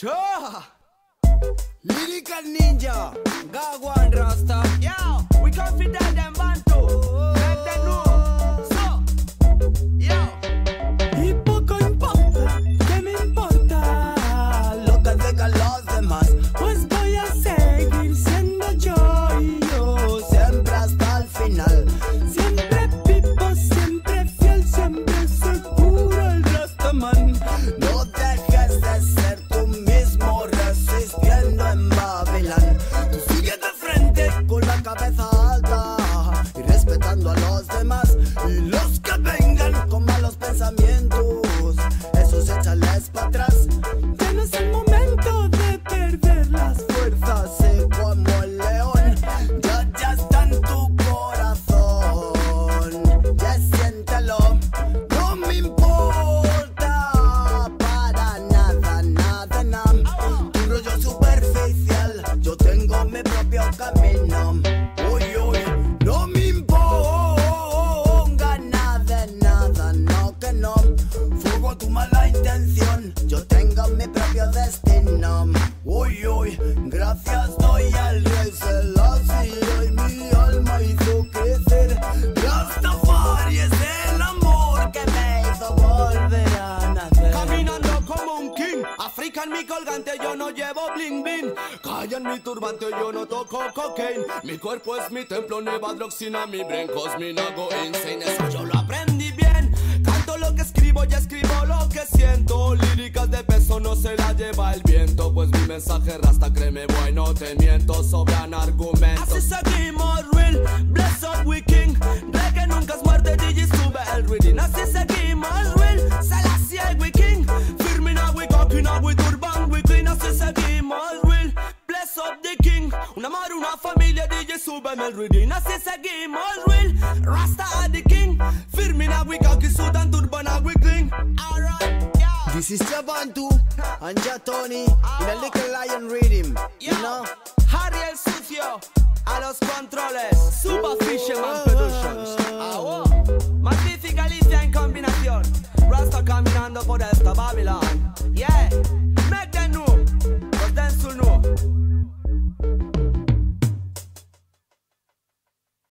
Sure. Lyrical Ninja, Gagwan Rasta. Yo, we come fi tell them Bantu. Make them know. So, yo. Y poco importa, ¿qué me importa? Lo que digan los demás. Pues voy a seguir siendo yo y yo. Siempre hasta el final. Siempre vivo, siempre fiel, siempre seguro el Rastaman. No dejes de ser tú mismo resistiendo en Babilán. Tú sigue de frente con la cabeza alta y respetando a los demás. Y los que vengan con malos pensamientos, esos échales para atrás. Ya no es el momento de perder las fuerzas, sé como el león. Ya está en tu corazón, ya siéntelo. No me importa para nada, nada, nada. Un rollo superficial, yo tengo mi propio camino. Uy, uy, no me imponga nada, nada, no que no. Fuego a tu mala intención, yo tengo mi propio destino. Uy, uy, gracias doy al rey Selassie y mi alma hizo crecer. Rastafari es el amor que me hizo volver a nacer. Caminando como un king, African mi colgante, yo no llevo bling bling. Calla en mi turbante, yo no toco cocaine. Mi cuerpo es mi templo, never drugs in mi brain, cause me no go insane. Eso yo lo aprendí bien. Canto lo que escribo, ya escribo lo que siento. Líricas de peso no se la lleva el viento, pues mi mensaje rasta, créeme, bueno, te miento, sobran argumentos. Así seguimos real, bless up we king. Reggae nunca es muerte, DJ sube el reading. Así seguimos real, Selassie we king. Firmina we cockina we turban we clean. Así seguimos real, bless up the king. Un amor, una familia, DJ sube el reading. Así seguimos real, Rasta are the king. Firmina we cocky sudan turban we clean. Alright, yeah. This is Chabantu and Tony in a little lion rhythm, you know. Ariel Sucio a los controles. Super Fisherman Productions. Magnífica Alicia en combinación. Rasta caminando por esta Babylon. Yeah, make them know, cause them soon know.